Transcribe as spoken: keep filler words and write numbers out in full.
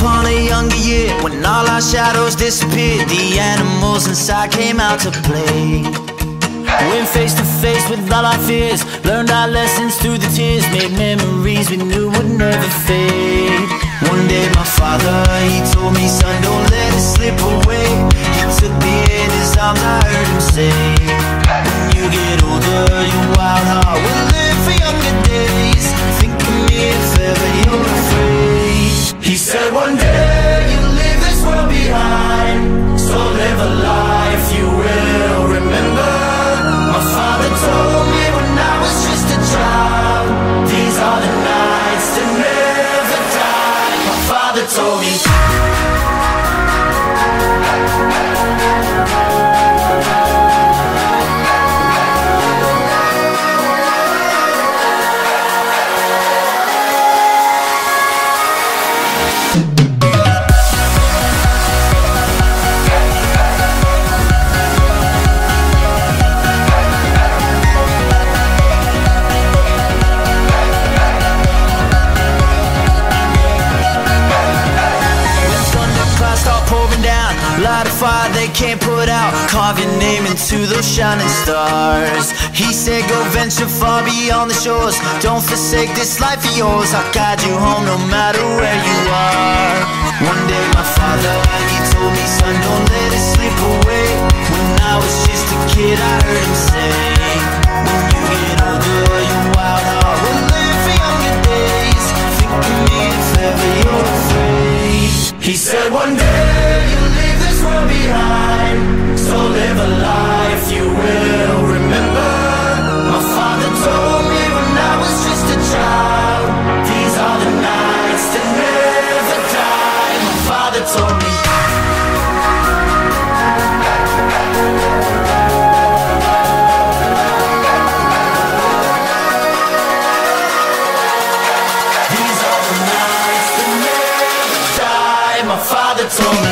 upon a younger year, when all our shadows disappeared, the animals inside came out to play. Went face to face with all our fears, learned our lessons through the tears, made memories we knew would never fade. One day my father, he told me, son, don't let it slip away. He took me in his arms, I heard him say, when you get older, your wild heart will live for younger days. Think of me if ever you're afraid. He said one day you'll leave this world behind, so live a life you will remember. My father told me when I was just a child, these are the nights that never die. My father told me. Light a fire they can't put out, carve your name into those shining stars. He said go venture far beyond the shores, don't forsake this life of yours. I'll guide you home no matter where you are. One day my father, he told me, son, don't let it slip away. When I was just a kid I heard him say, when you get older your wild heart will live for younger days. Think of me if ever you're afraid. He said one day you'll leave this world behind, so live a life you will remember. My father told me when I was just a child, these are the nights that never die. My father told me. These are the nights that never die. My father told me.